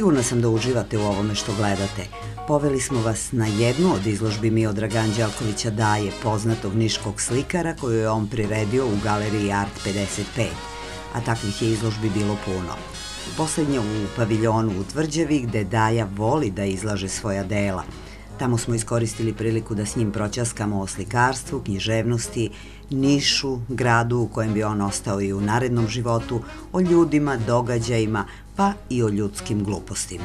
Sigurna sam da uživate u ovome što gledate. Poveli smo vas na jednu od izložbi Miodraga Anđelkovića Daje, poznatog niškog slikara koju je on priredio u galeriji Art 55, a takvih je izložbi bilo puno. Poslednja u paviljonu u Tvrđavi, gde Daja voli da izlaže svoja dela. Tamo smo iskoristili priliku da s njim proćaskamo o slikarstvu, književnosti, Nišu, gradu u kojem bi on ostao i u narednom životu, o ljudima, događajima, pa i o ljudskim glupostima.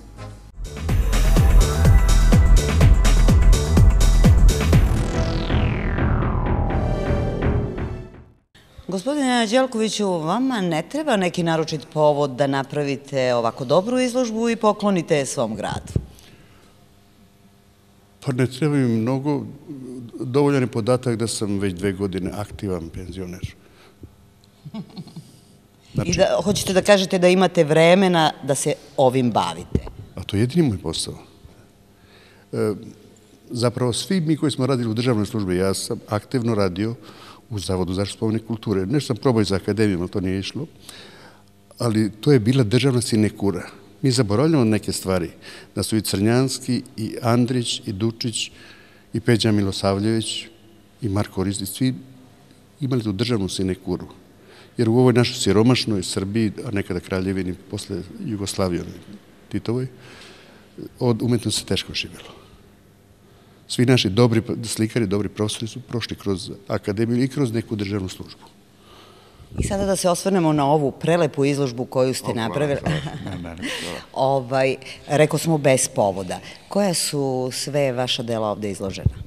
Gospodine Anđelkoviću, vama ne treba neki naročit povod da napravite ovako dobru izložbu i poklonite je svom gradu? Pa ne treba mi mnogo. Dovoljan je podatak da sam već 2 godine aktivan penzioner. I da hoćete da kažete da imate vremena da se ovim bavite? A to je jedini moj posao. Zapravo svi mi koji smo radili u državnoj službi, ja sam aktivno radio u Zavodu za zaštitu spomenika kulture. Nešto sam probao i za akademiju, ali to nije išlo. Ali to je bila državna sinekura. Mi zaboravljamo neke stvari, da su i Crnjanski, i Andrić, i Dučić, i Peđa Milosavljević, i Marko Ristić, svi imali tu državnu sinekuru. Jer u ovoj našoj siromašnoj Srbiji, a nekada Kraljevini, posle Jugoslavije, Titovoj, od umetnosti se teško živjelo. Svi naši dobri slikari, dobri profesori su prošli kroz akademiju i kroz neku državnu službu. I sada da se osvrnemo na ovu prelepu izložbu koju ste napravili. Rekao smo bez povoda. Koja su sve vaša dela ovde izložena?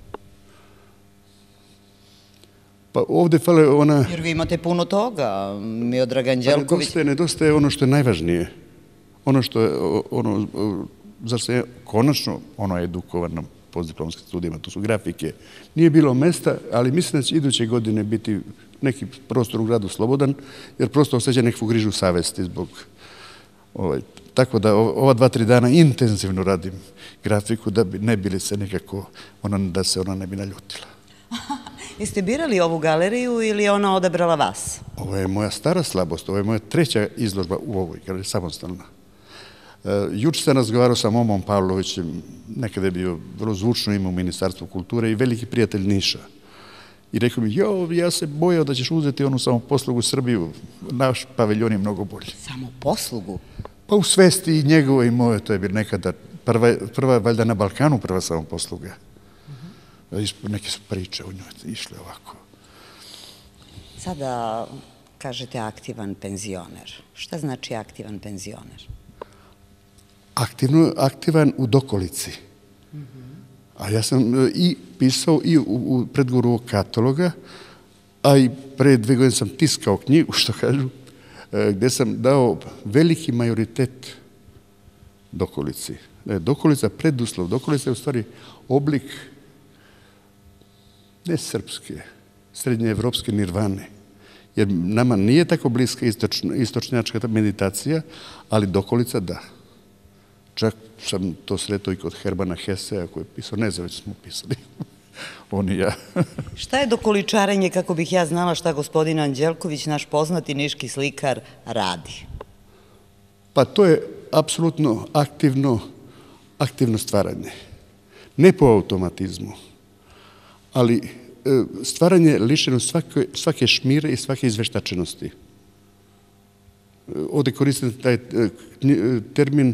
Pa ovde fale ona... Jer vi imate puno toga, Miodrag Anđelković. Nedostaje ono što je najvažnije. Ono što je, zašto se konačno edukovano postdiplomskim studijama, to su grafike. Nije bilo mesta, ali mislim da će iduće godine biti neki prostor u gradu slobodan, jer prosto osjeća nekakvu grižu savesti zbog... Tako da ova 2-3 dana intenzivno radim grafiku da ne bili se nekako, da se ona ne bi naljutila. Jeste birali ovu galeriju ili je ona odabrala vas? Ovo je moja stara slabost, ovo je moja 3. izložba u ovoj galeriji, samostalna. Juče sam razgovarao sa Momom Pavlovićem, nekada je bio vrlo zvučno ime u Ministarstvu kulture i veliki prijatelj Niša. I rekao mi, ja se bojao da ćeš uzeti onu samoposlugu Srbiju, naš paviljon je mnogo bolji. Samoposlugu? Pa u svesti i njegove i moje, to je bilo nekada prva, valjda na Balkanu prva samoposluga. Neke su priče u njoj išle ovako. Sada kažete aktivan penzioner. Šta znači aktivan penzioner? Aktivan u dokolici. A ja sam i pisao i u predgovoru ovog kataloga, a i pre 2 godine sam tiskao knjigu, što kažu, gde sam dao veliki majoritet dokolici. Dokolica preduslov. Dokolica je u stvari oblik ne srpske, srednjeevropske nirvane. Jer nama nije tako bliska istočnjačka meditacija, ali dokolica da. Čak sam to sretao i kod Hermana Hesea koji je pisao, ne znam, već smo pisali, on i ja. Šta je dokoličarenje, kako bih ja znala šta gospodin Anđelković, naš poznati niški slikar, radi? Pa to je apsolutno aktivno stvaranje. Ne po automatizmu, ali stvaranje lišeno svake šmire i svake izveštačenosti. Ovde koristim taj termin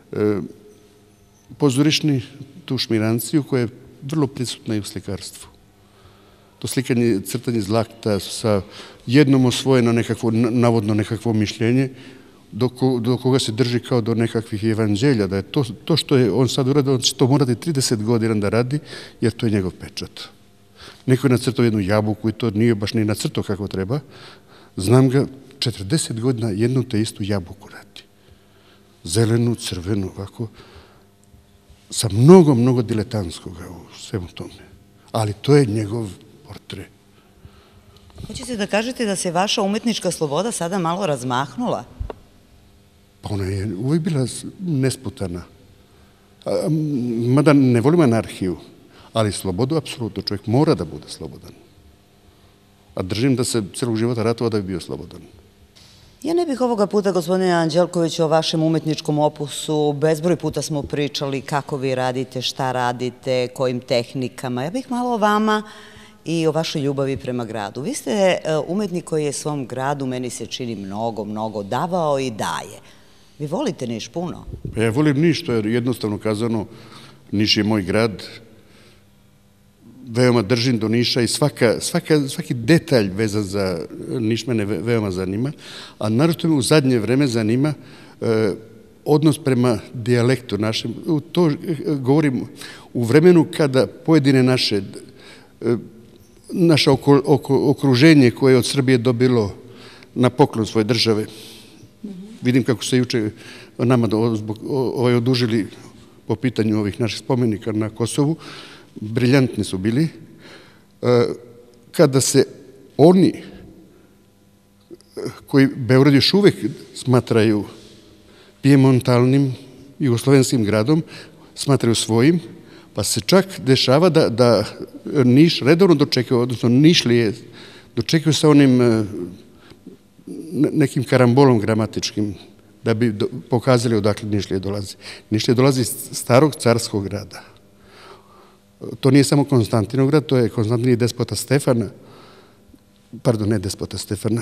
pozorišni, tu šmiranciju koja je vrlo prisutna i u slikarstvu. To slikanje, crtanje iz lakta sa jednom osvojeno navodno nekakvo mišljenje, do koga se drži kao do nekakvih evanđelja, da je to što je on sad uradio, on će to morati 30 godina da radi, jer to je njegov pečat. Neko je nacrtao jednu jabuku i to nije baš ni nacrtao kako treba. Znam ga, 40 godina jednu te istu jabuku radi. Zelenu, crvenu, ovako, sa mnogo diletanskoga u svemu tome. Ali to je njegov portret. Hoćete da kažete da se vaša umetnička sloboda sada malo razmahnula? Pa ona je uvijek bila nesputana. Mada ne volim anarhiju, ali slobodu apsolutno. Čovjek mora da bude slobodan. A držim da se celog života ratovao da bi bio slobodan. Ja ne bih ovoga puta, gospodine Anđelkoviću, o vašem umetničkom opusu. Bezbroj puta smo pričali kako vi radite, šta radite, kojim tehnikama. Ja bih malo o vama i o vašoj ljubavi prema gradu. Vi ste umetnik koji je svom gradu, meni se čini, mnogo davao i daje. Vi volite Niš puno? Pa ja volim Niš, to je jednostavno kazano. Niš je moj grad. Veoma držim do Niša i svaki detalj vezan za Niš mene veoma zanima, a naročito me u zadnje vreme zanima odnos prema dijalektu našem. To govorim u vremenu kada pojedine naše okruženje koje je od Srbije dobilo na poklon svoje države. Vidim kako se juče nama odužili po pitanju ovih naših spomenika na Kosovu. Briljantni su bili. Kada se oni, koji Beograd još uvek smatraju pijemontalnim jugoslovenskim gradom, smatraju svojim, pa se čak dešava da Niš redovno dočekaju, odnosno Nišlije dočekaju sa onim nekim karambolom gramatičkim, da bi pokazali odakle Nišlije dolazi. Nišlije dolazi iz starog carskog grada. To nije samo Konstantinograd, to je Konstantin i despota Stefana, pardon, ne despota Stefana,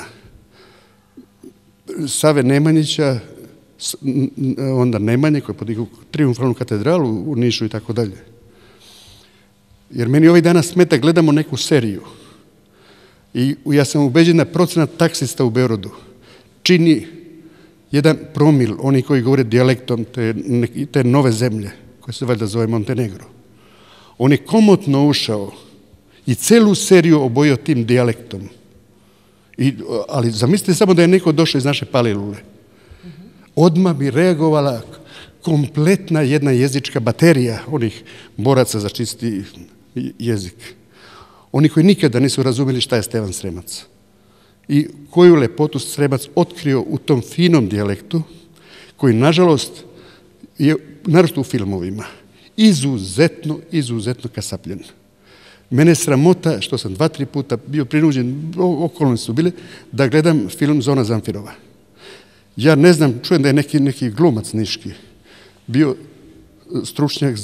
Save Nemanjića, onda Nemanje koji je podigao triumfalnu katedralu u Nišu i tako dalje. Jer meni ovih dana smeta, gledamo neku seriju i ja sam ubeđen da procenat taksista u Beogradu čini 1%, oni koji govore dijalektom te nove zemlje, koje se valjda zove Montenegro. On je komotno ušao i celu seriju obojio tim dijalektom. Ali zamislite samo da je neko došao iz naše Palilule. Odmah bi reagovala kompletna jedna jezička baterija onih boraca za čisti jezik. Oni koji nikada nisu razumeli šta je Stevan Sremac. I koju lepotu Sremac otkrio u tom finom dijalektu, koji, nažalost, je, naročito u filmovima, izuzetno kasapljen. Mene je sramota što sam 2-3 puta bio prinuđen, okolnosti su bile, da gledam film Zona Zamfirova. Ja ne znam, čujem da je neki glumac niški bio stručnjak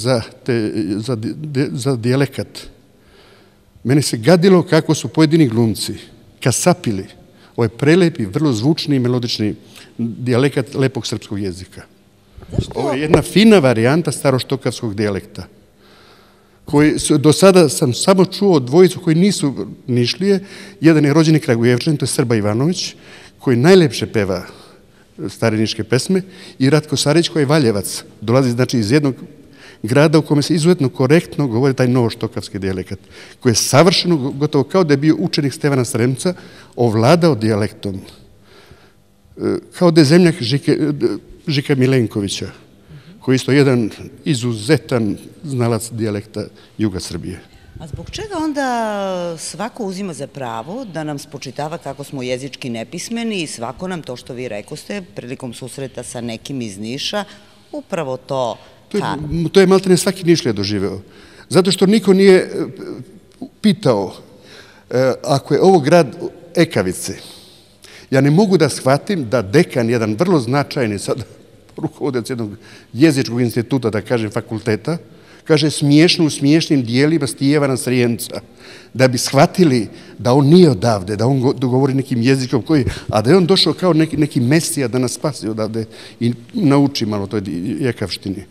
za dijalekat. Mene se gadilo kako su pojedini glumci kasapili ovaj prelepi, vrlo zvučni i melodični dijalekat lepog srpskog jezika. Ovo je jedna fina varijanta staroštokavskog dijalekta. Do sada sam samo čuo dvojicu koji nisu Nišlije. Jedan je rođeni Kragujevčanin, to je Srba Ivanović, koji najlepše peva stare niške pesme, i Ratko Sarić, koji je Valjevac. Dolazi znači iz jednog grada u kome se izuzetno korektno govori taj novoštokavski dijalekat, koji je savršeno, gotovo kao da je bio učenik Stevana Sremca, ovladao dijalektom. Kao da je zemljak Žika Milenkovića, koji je isto jedan izuzetan znalac dijalekta juga Srbije. A zbog čega onda svako uzima za pravo da nam spočitava kako smo jezički nepismeni i svako nam, to što vi rekoste, prilikom susreta sa nekim iz Niša, upravo to kaže? To je maltene svaki Nišlija doživeo. Zato što niko nije pitao, ako je ovo grad ekavice, ja ne mogu da shvatim da dekan, jedan vrlo značajni sad rukovodilac jednog jezičkog instituta, da kažem fakulteta, kaže smiješno u smiješnim dijelima Stijevana Srijenca, da bi shvatili da on nije odavde, da on govori nekim jezikom a da je on došao kao neki mesija da nas spasi odavde i nauči malo toj jekavštini.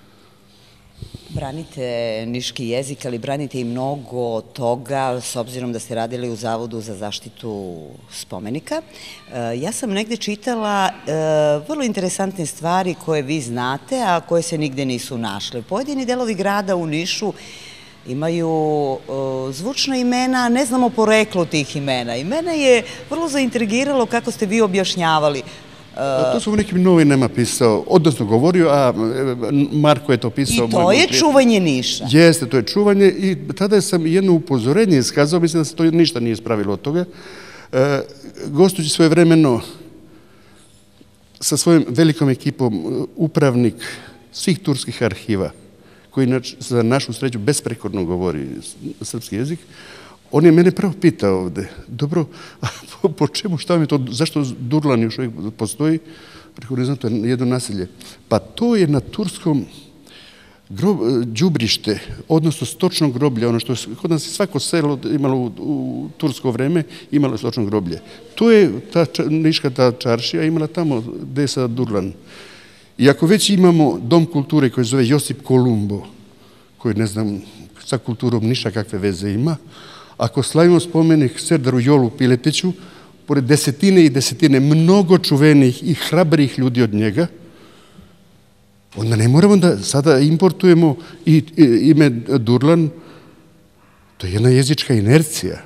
Branite niški jezik, ali branite i mnogo toga, s obzirom da ste radili u Zavodu za zaštitu spomenika. Ja sam negde čitala vrlo interesantne stvari koje vi znate, a koje se nigde nisu našle. Pojedini delovi grada u Nišu imaju zvučna imena, ne znamo poreklo tih imena. I mene je vrlo zaintrigiralo kako ste vi objašnjavali. To sam u nekim novinama pisao, odnosno govorio, a Marko je to pisao. I to je čuvanje Niša. Jeste, to je čuvanje i tada sam jedno upozorenje iskazao, mislim da se to ništa nije ispravilo od toga. Gostujući svojevremeno sa svojom velikom ekipom upravnik svih turskih arhiva, koji za našu sreću besprekorno govori srpski jezik, On je mene prvo pitao ovde, dobro, a po čemu, šta vam je to, zašto Durlan još uvijek postoji? Rekao, ne znam, to je jedno naselje. Pa to je na turskom đubrište, odnosno stočno groblje, ono što kod nas je svako selo imalo u tursko vreme, imalo je stočno groblje. To je ta niška ta čaršija imala tamo gde je sada Durlan. I ako već imamo dom kulture koji se zove Josip Kolumbo, koji ne znam sa kulturom ništa kakve veze ima, ako slavimo spomenik Serdaru Jolu Piletiću, pored desetine i desetine mnogo čuvenih i hrabrih ljudi od njega, onda ne moramo da sada importujemo i ime Durlan. To je jedna jezička inercija.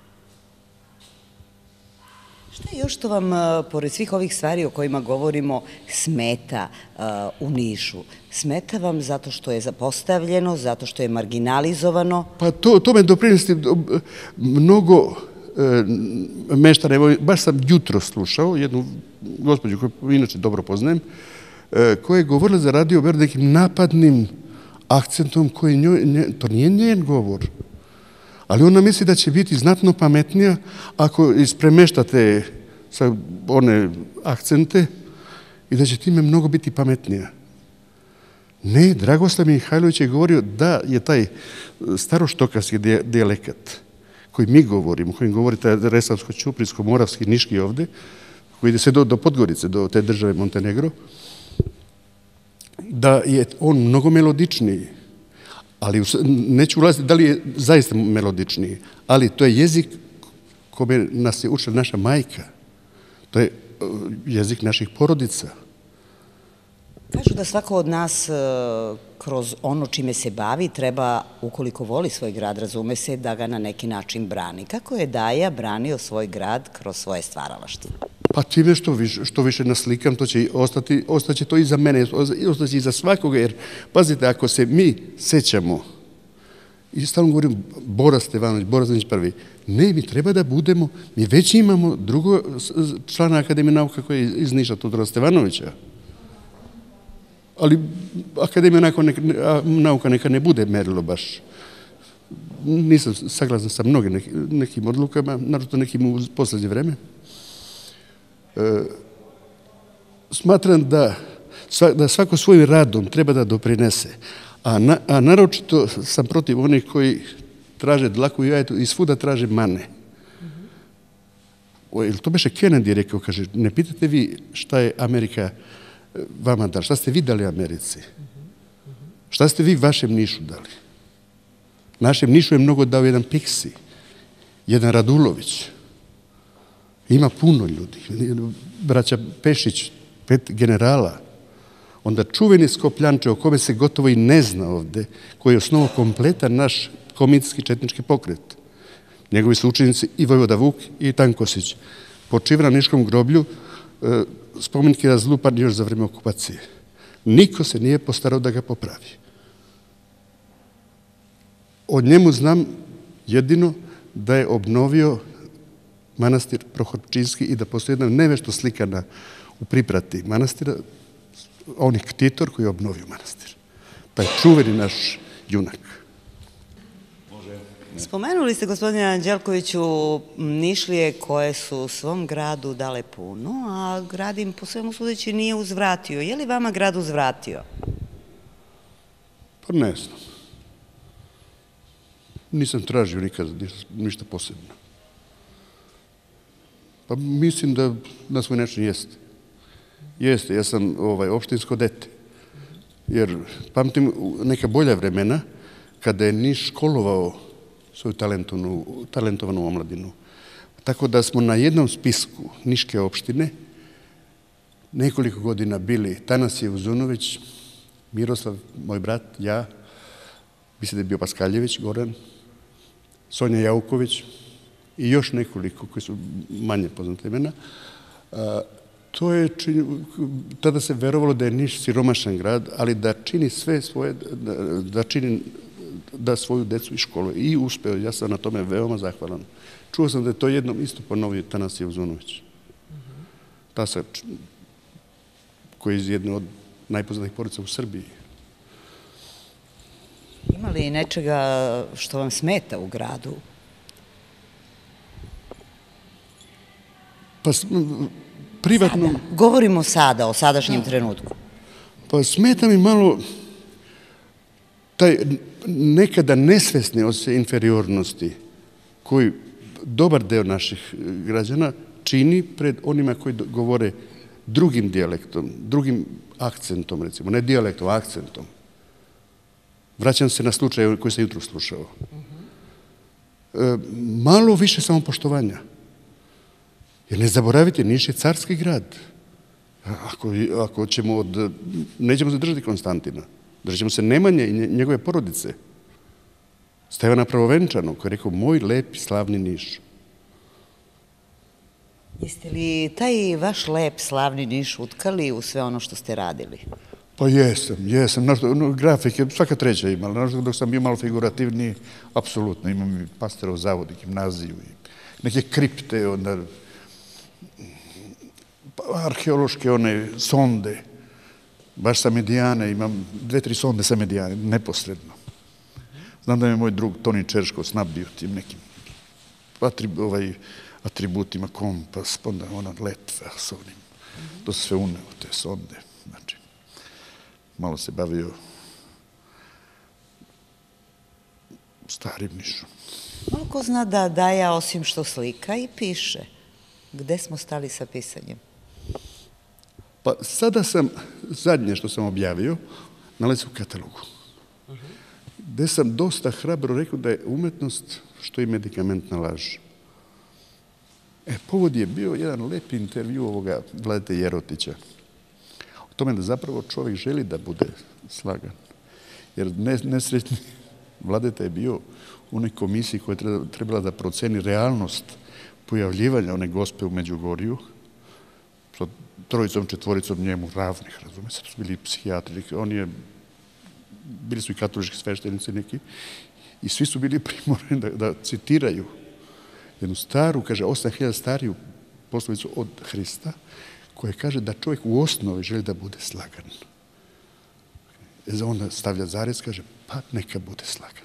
Šta je još što vam, pored svih ovih stvari o kojima govorimo, smeta u Nišu? Smeta vam zato što je zapostavljeno, zato što je marginalizovano? Pa to me doprinosti mnogo meštana. Baš sam jutro slušao jednu gospođu koju inače dobro poznajem, koja je govorila za radio Beograd nekim napadnim akcentom koji to nije njen govor. Ali ona misli da će biti znatno pametnija ako ispremeštate sa one akcente i da će time mnogo biti pametnija. Ne, Dragoslav Mihajlović je govorio da je taj staroštokarski dijalekat koji mi govorimo, kojim govori taj resavsko-ćuprijsko, moravski, niški ovde, koji ide sve do Podgorice, do te države Montenegro, da je on mnogo melodičniji. Ali neću ulaziti da li je zaista melodičniji, ali to je jezik kome nas je učila naša majka. To je jezik naših porodica. Kažu da svako od nas kroz ono čime se bavi treba, ukoliko voli svoj grad, razume se, da ga na neki način brani. Kako je Daja branio svoj grad kroz svoje stvaralaštvo? Pa time što više naslikam, to će ostaće to i za mene, ostaće i za svakoga, jer pazite, ako se mi sećamo, i stalno govorim Bora Stevanović, Bora Stevanović prvi, ne, mi treba da budemo, mi već imamo drugo člana Akademije nauka koja je iz Niša, Todora Stevanovića. Ali Akademija nauka neka ne bude merilo baš. Nisam saglasan sa mnogim nekim odlukama, naravno nekim u poslednje vreme. Smatram da svako svojim radom treba da doprinese, a naročito sam protiv onih koji traže dlaku i jajetu i svuda traže mane. To beše Kennedy rekao, kaže, ne pitate vi šta je Amerika vama dala, šta ste vi dali Americi? Šta ste vi vašem Nišu dali? Našem Nišu je mnogo dao jedan Piksi, jedan Radulović. Ima puno ljudi. Braća Pešić, 5 generala. Onda čuveni Skopljanče, o kome se gotovo i ne zna ovde, koji je osnovao kompletan naš komitski četnički pokret. Njegovi su učenici i Vojvoda Vuk i Tankosić. Počiva na Niškom groblju, spomenik je razlupan još za vreme okupacije. Niko se nije postarao da ga popravi. O njemu znam jedino da je obnovio manastir Prohorčinski i da postoji jedna nevešto slikana u priprati manastira, on je ktitor koji je obnovio manastir. Pa je čuveni naš junak. Spomenuli ste, gospodine Anđelkoviću, Nišlije koje su svom gradu dale puno, a grad im po svemu sudeći nije uzvratio. Je li vama grad uzvratio? Pa ne znam. Nisam tražio nikad ništa posebno. Pa mislim da na svoj način jeste. Jeste, ja sam opštinsko dete. Jer pamtim neka bolja vremena kada je Niš školovao svoju talentovanu omladinu. Tako da smo na jednom spisku Niške opštine nekoliko godina bili Tanasije Uzunović, Miroslav, moj brat, ja, mislim da je bio Paskaljević, Goran, Sonja Jauković i još nekoliko koji su manje poznate imena. Tada se verovalo da je Niš siromašan grad, ali da čini sve svoje, da svoju decu i školu. I uspeo, ja sam na tome veoma zahvalan. Čuo sam da je to jednom isto ponovio Tanasije Uzunović. Tasa, koji je iz jedne od najpoznatijih porodica u Srbiji. Ima li nečega što vam smeta u gradu? Pa privatno... Govorimo sada, o sadašnjem trenutku. Pa smeta mi malo taj nekada nesvesni osjećaj inferiornosti koji dobar deo naših građana čini pred onima koji govore drugim dijalektom, drugim akcentom, recimo, ne dijalektom, akcentom. Vraćam se na slučaj koji sam jutro slušao. Malo više samopoštovanja. Jer ne zaboravite, Niš je carski grad. Ako ćemo nećemo se držati Konstantina, držat ćemo se Nemanje i njegove porodice. Stevana Pravovenčanog, koji je rekao, moj lepi, slavni Niš. Jeste li taj vaš lep, slavni Niš utkali u sve ono što ste radili? Pa jesam. Grafike, svaka treća imala. Dok sam bio malo figurativniji, apsolutno. Imam i Pastorov zavod, i gimnaziju, i neke kripte, onda arheološke one sonde, baš sa Medijane, imam 2-3 sonde sa Medijane, neposredno. Znam da je moj drug Toni Čerško snabdio tim nekim atributima, kompas, onda ona letva s onim. To se sve uneo, te sonde. Znači, malo se bavio starim Nišom. Malo ko zna da Daja, osim što slika, i piše. Gde smo stali sa pisanjem? Pa sada sam, zadnje što sam objavio, nalazi u katalogu. Gde sam dosta hrabro rekao da je umetnost što i medikament nalaže. Povod je bio jedan lep intervju ovoga Vladete Jerotića. O tome da zapravo čovjek želi da bude slagan. Jer nesretni Vladeta je bio u onoj komisiji koja je trebala da proceni realnost pojavljivanja one gospe u Međugorju, sa 3-4 njemu ravnih, razume se, to su bili psihijatri, bili su i katolički sveštenici neki, i svi su bili primorani da citiraju jednu staru, kaže 8000 stariju poslovicu od Hrista, koja kaže da čovjek u osnovi želi da bude slagan. Onda stavlja zarez, kaže, pa neka bude slagan.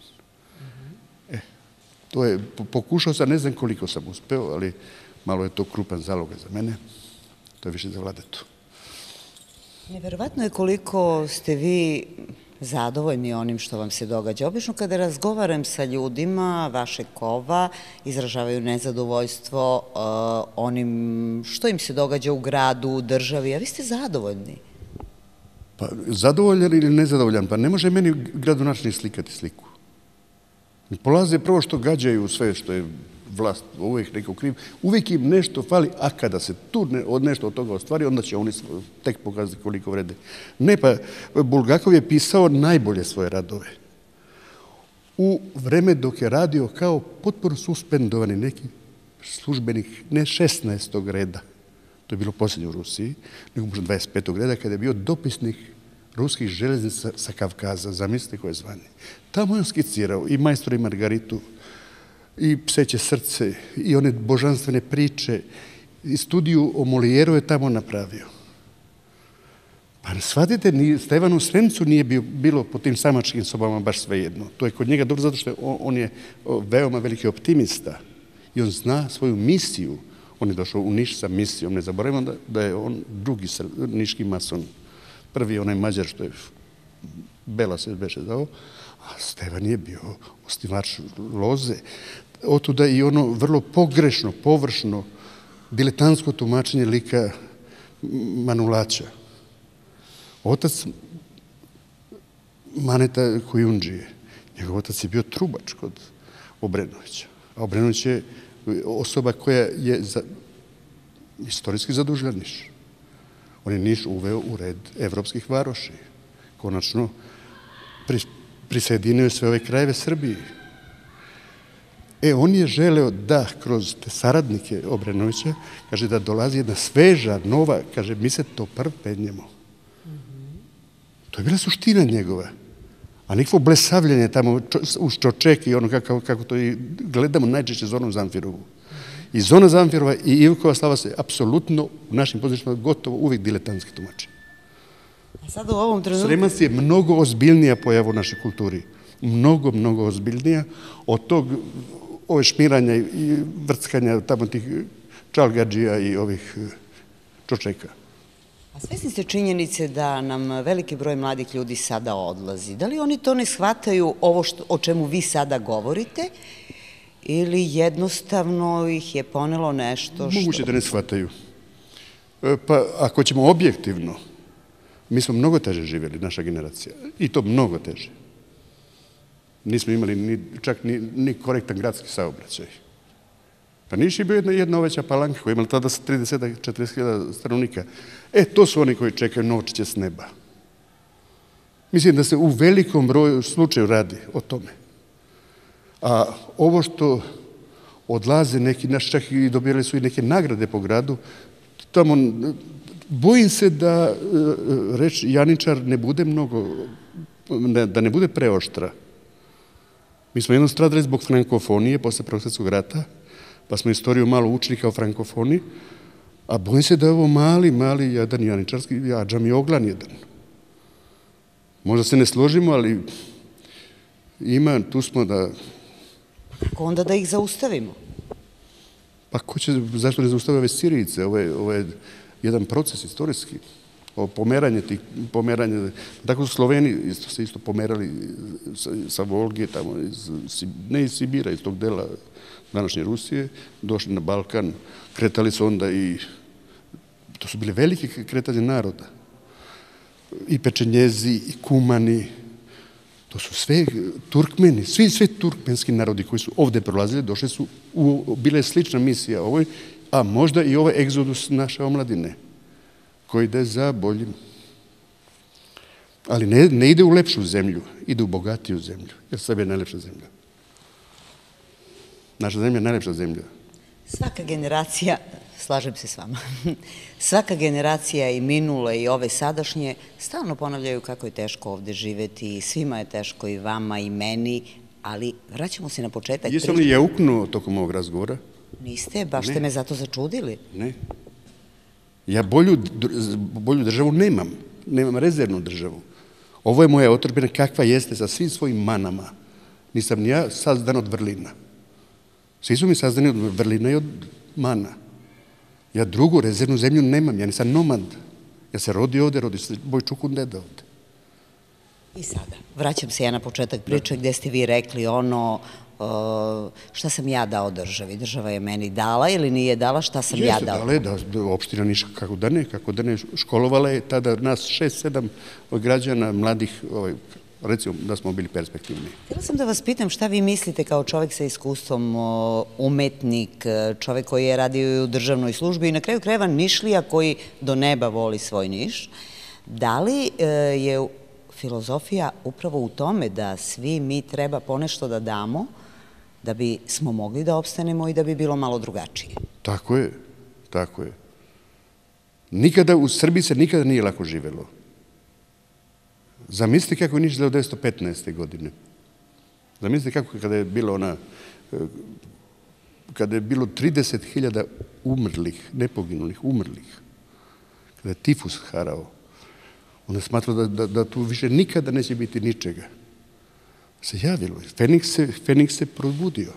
To je, pokušao sam, ne znam koliko sam uspeo, ali malo je to krupan zaloga za mene. To je više za Vladetu. Neverovatno je koliko ste vi zadovoljni onim što vam se događa. Obično kada razgovaram sa ljudima vašeg kova, izražavaju nezadovoljstvo onim što im se događa u gradu, u državi, a vi ste zadovoljni. Pa zadovoljan ili nezadovoljan? Pa ne može meni gradonačelnik slikati sliku. Polaze prvo što gađaju sve što je vlast, uvijek neko kriv, uvijek im nešto fali, a kada se tu nešto od toga ostvari, onda će oni tek pokazati koliko vrede. Ne, pa Bulgakov je pisao najbolje svoje radove. U vreme dok je radio kao potpuno suspendovani neki službenik, ne 16. reda, to je bilo posljednje u Rusiji, nego možda 25. reda, kada je bio dopisnik ruskih železnica sa Kavkaza, zamislite koje zvanje. Tamo je on skicirao i Majstora i Margaritu, i Pseće srce, i one božanstvene priče, i studiju o Molijeru je tamo napravio. Pa shvatite, Stevanu Sremcu nije bilo po tim samačkim sobama baš svejedno. To je kod njega dobro zato što on je veoma veliki optimista i on zna svoju misiju. On je došao u Niš sa misijom. Ne zaboravimo da je on drugi niški mason. Prvi onaj Mađar što je Bela se beše dao, a Stevan je bio osnivač loze. Otuda i ono vrlo pogrešno, površno, diletantsko tumačenje lika Manulaća. Otac Maneta Kujundžije, njegov otac je bio trubač kod Obrenovića. A Obrenović je osoba koja je istorijski zadužila Niš. On je Niš uveo u red evropskih varoši. Konačno prisjedinio sve ove krajeve Srbije. On je želeo da kroz te saradnike Obrenovića, kaže da dolazi jedna sveža, nova, kaže mi se to prv penjemo. To je bila suština njegova. A nikvo blesavljanje tamo uz čoček i ono kako to i gledamo najčešće Zoranu Zamfirovu. I Zona Zamfirova i Ivkova slava se apsolutno u našim pozorištima gotovo uvijek diletantski tumače. Sad u ovom trenutku... Sremac je mnogo ozbiljnija pojava u našoj kulturi. Mnogo ozbiljnija od tog ove šmiranja i vrckanja tamo tih Čalgadžija i ovih Čočeka. A svesni ste činjenice da nam veliki broj mladih ljudi sada odlazi. Da li oni to ne shvataju ovo o čemu vi sada govorite ili jednostavno ih je ponelo nešto što... Moguće da ne shvataju. Pa ako ćemo objektivno, mi smo mnogo teže živjeli, naša generacija. I to mnogo teže. Nismo imali čak ni korektan gradski saobraćaj. Pa Niš je bio jedna oveća Palanka koja je imala tada 30-40 stanovnika. To su oni koji čekaju novčiće s neba. Mislim da se u velikom broju slučaju radi o tome. A ovo što odlaze neki naši, čak i dobijali su i neke nagrade po gradu, tamo bojim se da reč Janičar ne bude mnogo, da ne bude preoštra. Mi smo jednom stradali zbog frankofonije posle Prvog svjetskog rata, pa smo istoriju malo učili kao frankofoni, a bojim se da je ovo mali jedan janičarski, Adžam i Oglan jedan. Možda se ne složimo, ali tu smo da... Kako onda da ih zaustavimo? Pa zašto ne zaustavaju ove Sirijice? Ovo je jedan proces istorijski. Pomeranje. Tako su Sloveni se isto pomerali sa Volge, tamo, ne iz Sibira, iz tog dela današnje Rusije, došli na Balkan, kretali su onda i... To su bile velike kretanje naroda. I Pečenjezi, i Kumani, to su sve Turkmeni, sve turkmenski narodi koji su ovde prolazili, došli su, bila je slična misija ovoj, a možda i ovaj egzodus naše omladine, koji ide za boljim. Ali ne ide u lepšu zemlju, ide u bogatiju zemlju, jer Srbija je najlepša zemlja. Naša zemlja je najlepša zemlja. Svaka generacija, slažem se s vama, svaka generacija i minule i ove sadašnje stalno ponavljaju kako je teško ovde živeti, svima je teško i vama i meni, ali vraćamo se na početak. Jesam li jauknuo tokom ovog razgovora? Niste, baš ste me zato začudili. Ne. Ja bolju državu nemam rezervnu državu. Ovo je moja otadžbina kakva jeste sa svim svojim manama. Nisam ni ja sazdan od vrlina. Svi su mi sazdani od vrlina i od mana. Ja drugu rezervnu zemlju nemam, ja nisam nomad. Ja se rodio ovde, rodio se moj čukun deda ovde. I sada, vraćam se ja na početak priče gde ste vi rekli ono šta sam ja dao državi. Država je meni dala ili nije dala, šta sam ja dao? Jeste, dala je da opština Niš, kako da ne, školovala je tada nas 6-7 građana, mladih, recimo da smo bili perspektivni. Htjela sam da vas pitam šta vi mislite kao čovjek sa iskustvom, umetnik, čovjek koji je radio u državnoj službi i na kraju krajeva Nišlija koji do neba voli svoj Niš. Da li je filozofija upravo u tome da svi mi treba ponešto da damo da bi smo mogli da opstanemo i da bi bilo malo drugačije? Tako je, tako je. Nikada u Srbiji se nikada nije lako živelo. Zamislite kako je Niš izgledao 1915. godine. Zamislite kako kada je bilo kada je bilo 30.000 umrlih, nepoginulih, umrlih. Kada je tifus harao. Onda je smatrao da tu više nikada neće biti ničega. Se javilo. Feniks se probudio.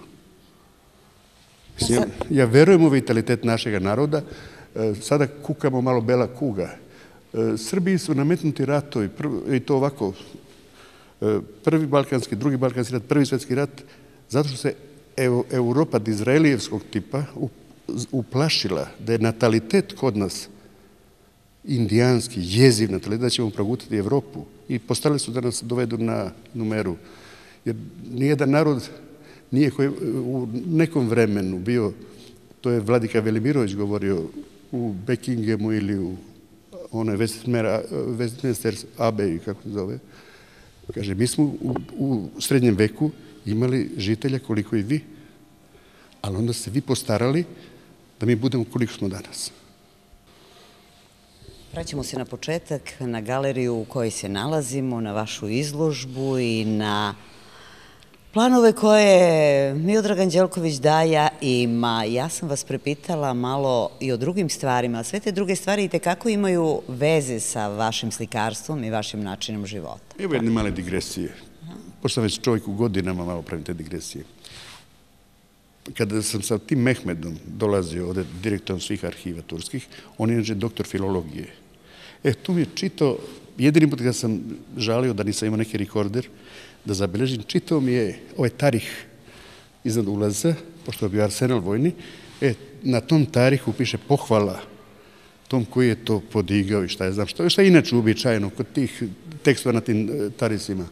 Ja verujem u vitalitet našeg naroda. Sada kukamo malo bela kuga. Srbiji su nametnuti ratovi, i to ovako, prvi balkanski, drugi balkanski rat, prvi svetski rat, zato što se Evropa izraelijevskog tipa uplašila da je natalitet kod nas indijanski, jeziv natalitet, da ćemo progutati Evropu i postali su da nas dovedu na numeru. Jer nijedan narod nije koji u nekom vremenu bio, to je Vladika Velimirović govorio u Bekingemu ili u onaj Westminster Abbey, kako se zove, kaže, mi smo u srednjem veku imali žitelja koliko i vi, ali onda ste vi postarali da mi budemo koliko smo danas. Vraćamo se na početak, na galeriju u kojoj se nalazimo, na vašu izložbu i na planove koje Miodrag Anđelković Daja ima. Ja sam vas prepitala malo i o drugim stvarima, a sve te druge stvari i tekako imaju veze sa vašim slikarstvom i vašim načinom života. Evo jedne male digresije. Pošto sam već čovjek u godinama malo pravim te digresije. kada sam sa tim Mehmedom dolazio ovde direktorom svih arhiva turskih, on je inače doktor filologije. Tu mi je čitao, jedini put kada sam žalio da nisam imao neki rekorder, da zabeležim, čitao mi je ovaj tarih iznad ulaza, pošto je bio arsenal vojni, na tom tarihu piše pohvala tom koji je to podigao i šta je znam, šta je inače uobičajeno kod tih tekstova na tim tarisima.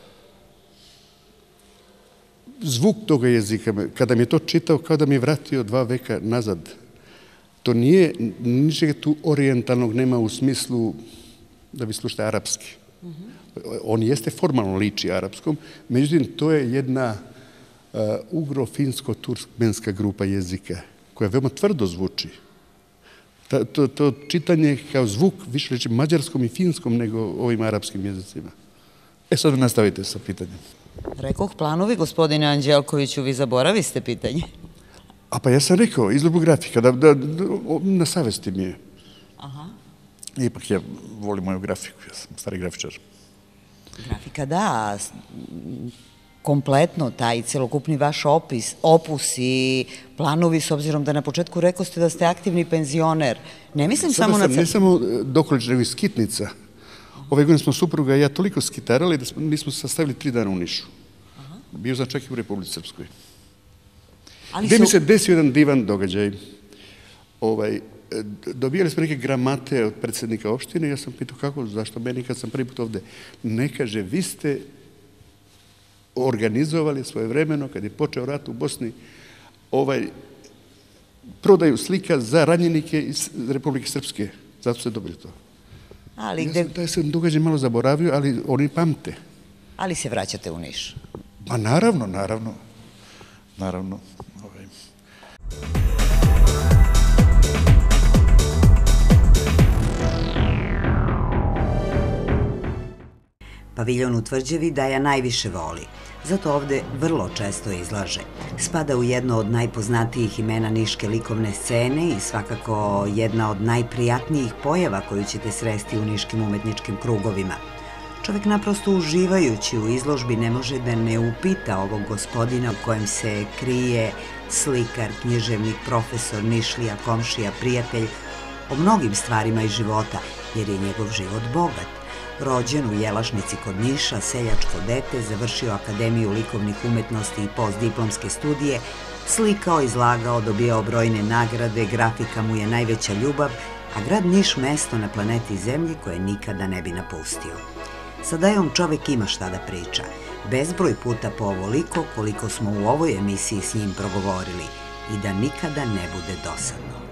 Zvuk toga jezika, kada mi je to čitao, kao da mi je vratio 2 veka nazad. To nije, ničega tu orijentalnog nema u smislu da vi slušate arapski. On jeste formalno liči arapskom, međutim, to je jedna ugro-finsko-turkmenska grupa jezika, koja veoma tvrdo zvuči. To čitanje kao zvuk više reći mađarskom i finskom nego ovim arapskim jezicima. Sad nastavite sa pitanjem. Rekoh planovi, gospodine Anđelkoviću, vi zaboraviste pitanje. Pa ja sam rekao, izložbu grafika, na savesti mi je. Ipak ja volim moju grafiku, ja sam stari grafičar. Grafika, da, kompletno taj celokupni vaš opus i planovi, s obzirom da na početku rekao ste da ste aktivni penzioner. Ne mislim samo na... Ne samo Dokolić, nego i skitnica. Ove godine smo supruga i ja toliko skitarali da nismo sastavili 3 dana u Nišu. Bio sam čak i u Republici Srpskoj. Gde mi se desio jedan divan događaj. Dobijali smo neke gramate od predsjednika opštine i ja sam pitao kako, zašto meni kad sam prvi put ovde. Ne kaže, vi ste organizovali svojevremeno, kad je počeo rat u Bosni, prodaju slika za ranjenike iz Republike Srpske. Zato ste dobili to. Ja sam taj se događaj malo zaboravio, ali oni pamte. Ali se vraćate u Niš? Pa naravno, naravno. Naravno. Paviljon u Tvrđavi Daja najviše voli, zato ovde vrlo često izlaže. Spada u jedno od najpoznatijih imena niške likovne scene i svakako jedna od najprijatnijih pojava koju ćete sresti u niškim umetničkim krugovima. Čovek naprosto uživajući u izložbi ne može da ne upita ovog gospodina u kojem se krije slikar, književnik, profesor, nišlija, komšija, prijatelj, o mnogim stvarima iz života, jer je njegov život bogat. Rođen u Jelašnici kod Niša, seljačko dete, završio Akademiju likovnih umetnosti i postdiplomske studije, slikao, izlagao, dobijao brojne nagrade, grafika mu je najveća ljubav, a grad Niš mesto na planeti Zemlji koje nikada ne bi napustio. Sa Dajom čovek ima šta da priča, bezbroj puta po ovoliko koliko smo u ovoj emisiji s njim progovorili i da nikada ne bude dosadno.